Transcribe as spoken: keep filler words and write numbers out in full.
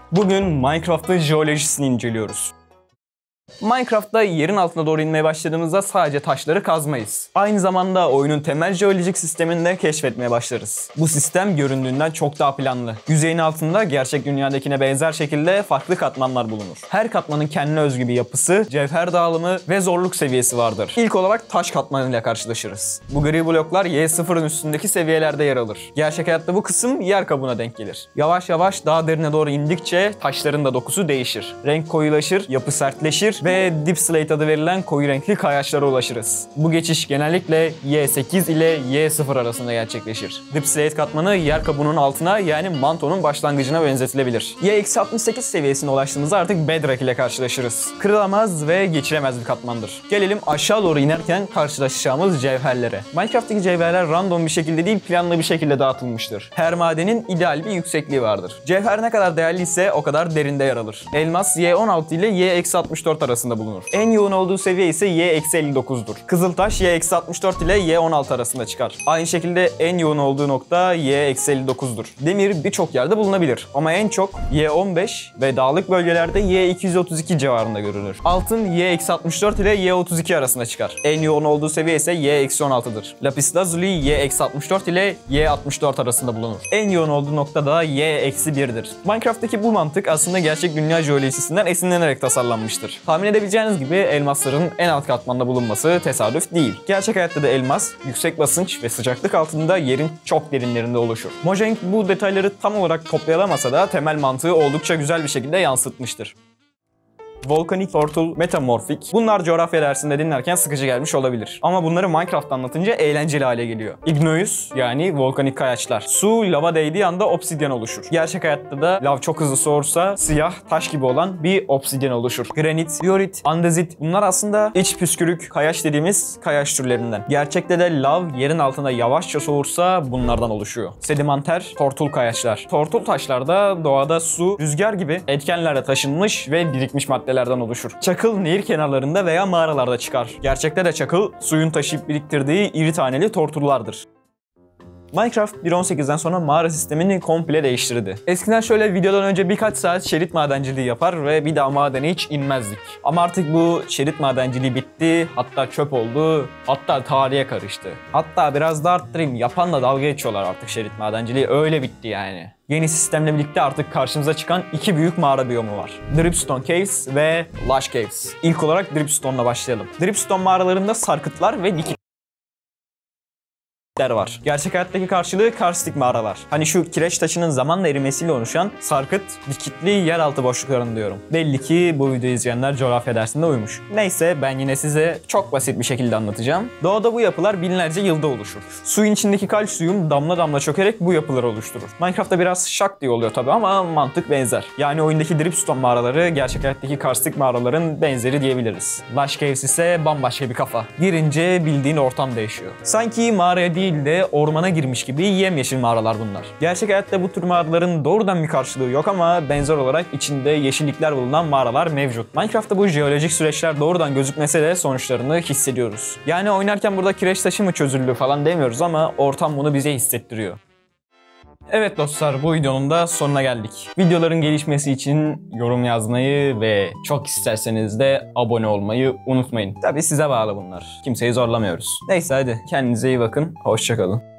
Bugün Minecraft'ın jeolojisini inceliyoruz. Minecraft'ta yerin altına doğru inmeye başladığımızda sadece taşları kazmayız. Aynı zamanda oyunun temel jeolojik sistemini de keşfetmeye başlarız. Bu sistem göründüğünden çok daha planlı. Yüzeyin altında gerçek dünyadakine benzer şekilde farklı katmanlar bulunur. Her katmanın kendine özgü bir yapısı, cevher dağılımı ve zorluk seviyesi vardır. İlk olarak taş katmanıyla karşılaşırız. Bu gri bloklar Y sıfırın üstündeki seviyelerde yer alır. Gerçek hayatta bu kısım yer kabuğuna denk gelir. Yavaş yavaş daha derine doğru indikçe taşların da dokusu değişir. Renk koyulaşır, yapı sertleşir ve Deep Slate adı verilen koyu renkli kayaçlara ulaşırız. Bu geçiş genellikle Y sekiz ile Y sıfır arasında gerçekleşir. Deep Slate katmanı yer kabuğunun altına, yani mantonun başlangıcına benzetilebilir. Y altmış sekiz seviyesine ulaştığımızda artık Bedrock ile karşılaşırız. Kırılamaz ve geçilemez bir katmandır. Gelelim aşağı doğru inerken karşılaşacağımız cevherlere. Minecraft'taki cevherler random bir şekilde değil, planlı bir şekilde dağıtılmıştır. Her madenin ideal bir yüksekliği vardır. Cevher ne kadar değerliyse o kadar derinde yer alır. Elmas Y on altı ile Y altmış dört arasında bulunur. En yoğun olduğu seviye ise Y elli dokuzdur. Kızıltaş Y altmış dört ile Y on altı arasında çıkar. Aynı şekilde en yoğun olduğu nokta Y elli dokuzdur. Demir birçok yerde bulunabilir ama en çok Y on beş ve dağlık bölgelerde Y iki yüz otuz iki civarında görülür. Altın Y altmış dört ile Y otuz iki arasında çıkar. En yoğun olduğu seviye ise Y on altıdır. Lapis lazuli Y altmış dört ile Y altmış dört arasında bulunur. En yoğun olduğu nokta da Y bir'dir. Minecraft'taki bu mantık aslında gerçek dünya jeolojisinden esinlenerek tasarlanmıştır. Tahmin edebileceğiniz gibi elmasların en alt katmanda bulunması tesadüf değil. Gerçek hayatta da elmas, yüksek basınç ve sıcaklık altında yerin çok derinlerinde oluşur. Mojang bu detayları tam olarak toplayalamasa da temel mantığı oldukça güzel bir şekilde yansıtmıştır. Volkanik, Tortul, Metamorfik. Bunlar coğrafya dersinde dinlerken sıkıcı gelmiş olabilir. Ama bunları Minecraft anlatınca eğlenceli hale geliyor. Igneous, yani volkanik kayaçlar. Su, lava değdiği anda obsidyen oluşur. Gerçek hayatta da lav çok hızlı soğursa siyah, taş gibi olan bir obsidyen oluşur. Granit, diorit, andezit. Bunlar aslında iç püskürük kayaç dediğimiz kayaç türlerinden. Gerçekte de lav yerin altında yavaşça soğursa bunlardan oluşuyor. Sedimenter, tortul kayaçlar. Tortul taşlarda doğada su, rüzgar gibi etkenlerle taşınmış ve birikmiş maddeler oluşur. Çakıl nehir kenarlarında veya mağaralarda çıkar. Gerçekte de çakıl suyun taşıyıp biriktirdiği iri taneli tortullardır. Minecraft bir nokta on sekizden sonra mağara sistemini komple değiştirdi. Eskiden şöyle videodan önce birkaç saat şerit madenciliği yapar ve bir daha madene hiç inmezdik. Ama artık bu şerit madenciliği bitti, hatta çöp oldu, hatta tarihe karıştı. Hatta biraz da arttırayım, yapanla dalga geçiyorlar artık şerit madenciliği, öyle bitti yani. Yeni sistemle birlikte artık karşımıza çıkan iki büyük mağara biyomu var. Dripstone Caves ve Lush Caves. İlk olarak Dripstone'la başlayalım. Dripstone mağaralarında sarkıtlar ve dikit var. Gerçek hayattaki karşılığı karstik mağaralar. Hani şu kireç taşının zamanla erimesiyle oluşan sarkıt, dikitli yeraltı boşluklarını diyorum. Belli ki bu videoyu izleyenler coğrafya dersinde uymuş. Neyse, ben yine size çok basit bir şekilde anlatacağım. Doğada bu yapılar binlerce yılda oluşur. Suyun içindeki kalsiyum damla damla çökerek bu yapıları oluşturur. Minecraft'ta biraz şak diye oluyor tabi ama mantık benzer. Yani oyundaki Dripstone mağaraları gerçek hayattaki karstik mağaraların benzeri diyebiliriz. Lush Caves ise bambaşka bir kafa. Girince bildiğin ortam değişiyor. Sanki mağaraya değil de ormana girmiş gibi yemyeşil mağaralar bunlar. Gerçek hayatta bu tür mağaraların doğrudan bir karşılığı yok ama benzer olarak içinde yeşillikler bulunan mağaralar mevcut. Minecraft'ta bu jeolojik süreçler doğrudan gözükmese de sonuçlarını hissediyoruz. Yani oynarken burada kireç taşı mı çözüldü falan demiyoruz ama ortam bunu bize hissettiriyor. Evet dostlar, bu videonun da sonuna geldik. Videoların gelişmesi için yorum yazmayı ve çok isterseniz de abone olmayı unutmayın. Tabii size bağlı bunlar. Kimseyi zorlamıyoruz. Neyse hadi kendinize iyi bakın. Hoşça kalın.